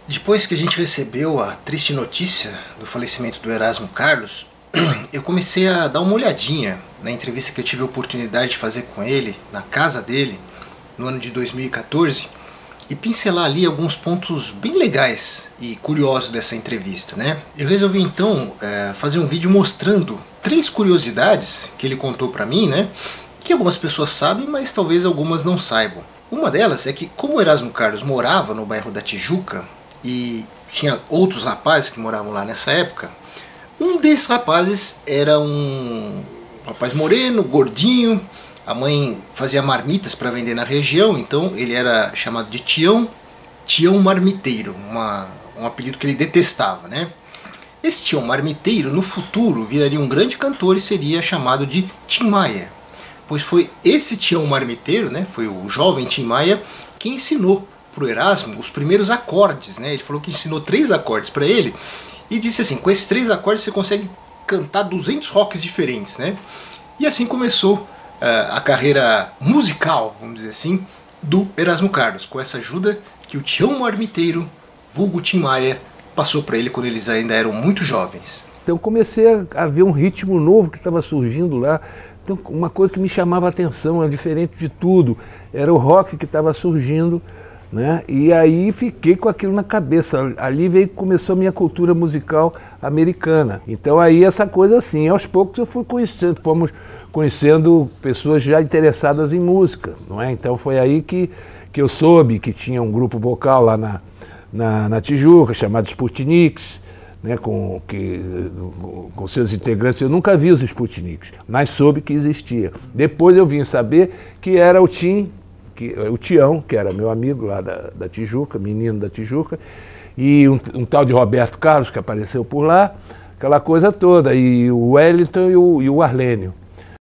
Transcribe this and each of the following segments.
Depois que a gente recebeu a triste notícia do falecimento do Erasmo Carlos, eu comecei a dar uma olhadinha na entrevista que eu tive a oportunidade de fazer com ele, na casa dele, no ano de 2014, e pincelar ali alguns pontos bem legais e curiosos dessa entrevista, né? Eu resolvi então fazer um vídeo mostrando 3 curiosidades que ele contou pra mim, né? Que algumas pessoas sabem, mas talvez algumas não saibam. Uma delas é que, como o Erasmo Carlos morava no bairro da Tijuca, e tinha outros rapazes que moravam lá nessa época, um desses rapazes era um rapaz moreno, gordinho. A mãe fazia marmitas para vender na região, então ele era chamado de Tião Marmiteiro, um apelido que ele detestava, né? Esse Tião Marmiteiro no futuro viraria um grande cantor e seria chamado de Tim Maia, pois foi esse Tião Marmiteiro, né, foi o jovem Tim Maia, que ensinou para o Erasmo os primeiros acordes, né? Ele falou que ensinou 3 acordes para ele e disse assim: com esses 3 acordes você consegue cantar 200 rocks diferentes, né? E assim começou a carreira musical, vamos dizer assim, do Erasmo Carlos, com essa ajuda que o Tião Marmiteiro, vulgo Tim Maia, passou para ele quando eles ainda eram muito jovens. Então comecei a ver um ritmo novo que estava surgindo lá. Então, uma coisa que me chamava a atenção, era diferente de tudo, era o rock que estava surgindo, né? E aí fiquei com aquilo na cabeça. Ali começou a minha cultura musical americana. Então aí essa coisa assim, aos poucos eu fui conhecendo, fomos conhecendo pessoas já interessadas em música, não é? Então foi aí que eu soube que tinha um grupo vocal lá na Tijuca, chamado Sputniks, né, com seus integrantes. Eu nunca vi os Sputniks, mas soube que existia. Depois eu vim saber que era o Tião, que era meu amigo lá da Tijuca, menino da Tijuca, e um tal de Roberto Carlos, que apareceu por lá, aquela coisa toda, e o Wellington e o Arlênio.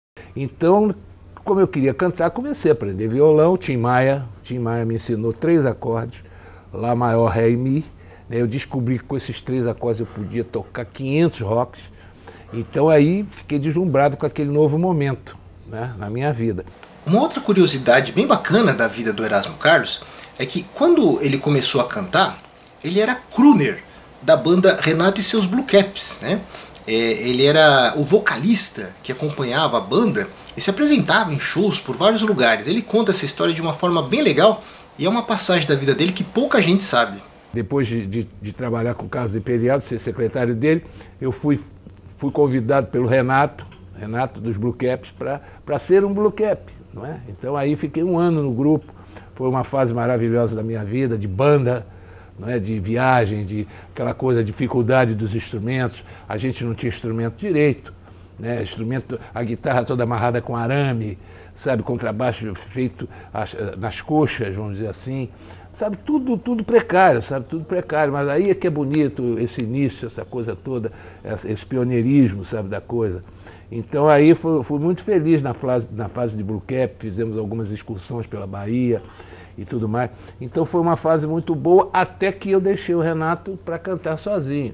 Então, como eu queria cantar, comecei a aprender violão. Tim Maia me ensinou 3 acordes, Lá maior, Ré e Mi. Eu descobri que com esses 3 acordes eu podia tocar 500 rocks. Então aí fiquei deslumbrado com aquele novo momento, né, na minha vida. Uma outra curiosidade bem bacana da vida do Erasmo Carlos é que quando ele começou a cantar, ele era crooner da banda Renato e seus Blue Caps, né? Ele era o vocalista que acompanhava a banda e se apresentava em shows por vários lugares. Ele conta essa história de uma forma bem legal e é uma passagem da vida dele que pouca gente sabe. Depois de trabalhar com o Carlos Imperial, de ser secretário dele, eu fui convidado pelo Renato dos Blue Caps, para ser um Blue Cap, não é? Então aí fiquei 1 ano no grupo. Foi uma fase maravilhosa da minha vida, de banda, não é? De viagem, de aquela coisa, dificuldade dos instrumentos. A gente não tinha instrumento direito, né? A guitarra toda amarrada com arame, sabe, contrabaixo feito nas coxas, vamos dizer assim, sabe, tudo precário, sabe, tudo precário. Mas aí é que é bonito esse início, essa coisa toda, esse pioneirismo, sabe, da coisa. Então aí fui muito feliz na fase de Blue Cap. Fizemos algumas excursões pela Bahia e tudo mais. Então foi uma fase muito boa, até que eu deixei o Renato para cantar sozinho,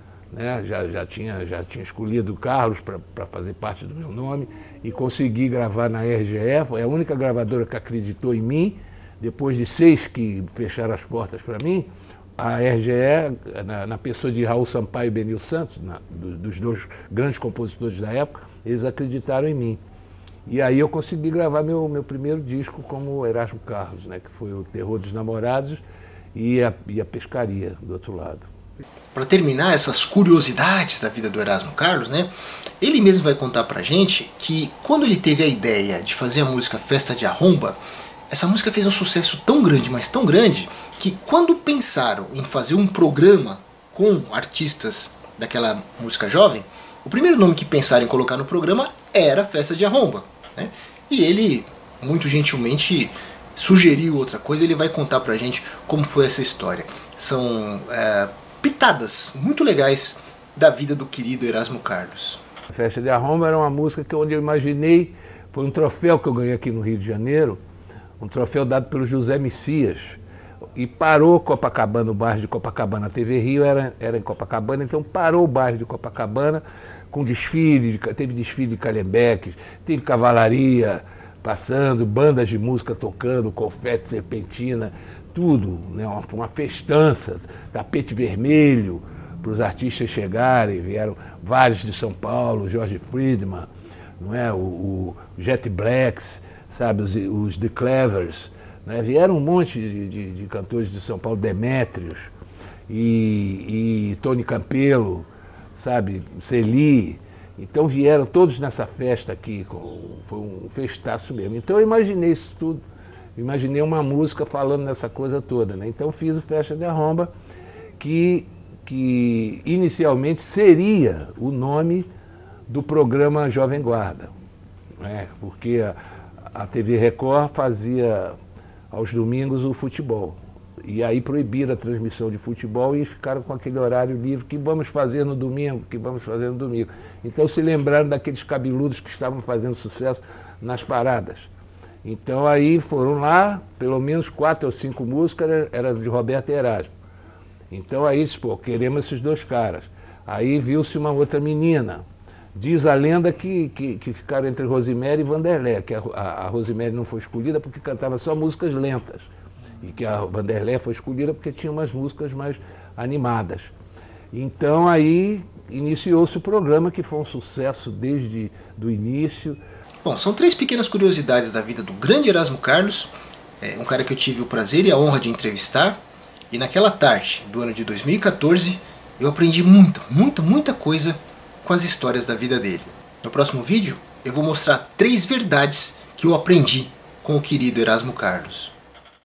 né? Já tinha escolhido o Carlos para fazer parte do meu nome e consegui gravar na RGE. Foi a única gravadora que acreditou em mim. Depois de 6 que fecharam as portas para mim, a RGE, na pessoa de Raul Sampaio e Benil Santos, dos 2 grandes compositores da época, eles acreditaram em mim. E aí eu consegui gravar meu primeiro disco como Erasmo Carlos, né, que foi o Terror dos Namorados e a Pescaria, do outro lado. Para terminar essas curiosidades da vida do Erasmo Carlos, né, ele mesmo vai contar pra gente que quando ele teve a ideia de fazer a música Festa de Arromba, essa música fez um sucesso tão grande, mas tão grande, que quando pensaram em fazer um programa com artistas daquela música jovem, o primeiro nome que pensaram em colocar no programa era Festa de Arromba, né? E ele, muito gentilmente, sugeriu outra coisa. Ele vai contar pra gente como foi essa história. São pitadas muito legais da vida do querido Erasmo Carlos. A Festa de Arromba era uma música onde eu imaginei, foi um troféu que eu ganhei aqui no Rio de Janeiro, um troféu dado pelo José Messias, e parou Copacabana, o bairro de Copacabana. A TV Rio era em Copacabana, então parou o bairro de Copacabana com desfile, teve desfile de calhambeques, teve cavalaria passando, bandas de música tocando, confete, serpentina, tudo, né? Uma festança, tapete vermelho para os artistas chegarem, vieram vários de São Paulo, Jorge Friedman, não é? o Jet Blacks, sabe? Os The Clevers, né? Vieram um monte de cantores de São Paulo, Demétrios e Tony Campelo, sabe? Celi. Então vieram todos nessa festa aqui, foi um festaço mesmo. Então eu imaginei isso tudo, imaginei uma música falando nessa coisa toda, né? Então fiz o Festa de Arromba, que inicialmente seria o nome do programa Jovem Guarda, né? Porque a TV Record fazia aos domingos o futebol. E aí proibiram a transmissão de futebol e ficaram com aquele horário livre, que vamos fazer no domingo, que vamos fazer no domingo. Então se lembraram daqueles cabeludos que estavam fazendo sucesso nas paradas. Então aí foram lá, pelo menos 4 ou 5 músicas era de Roberto Erasmo. Então aí disse, pô, queremos esses 2 caras. Aí viu-se uma outra menina. Diz a lenda que ficaram entre Rosemary e Vanderlé, que a Rosemary não foi escolhida porque cantava só músicas lentas. E que a Vanderlé foi escolhida porque tinha umas músicas mais animadas. Então aí iniciou-se o programa, que foi um sucesso desde o início. Bom, são 3 pequenas curiosidades da vida do grande Erasmo Carlos, um cara que eu tive o prazer e a honra de entrevistar. E naquela tarde do ano de 2014, eu aprendi muita coisa com as histórias da vida dele. No próximo vídeo, eu vou mostrar 3 verdades que eu aprendi com o querido Erasmo Carlos.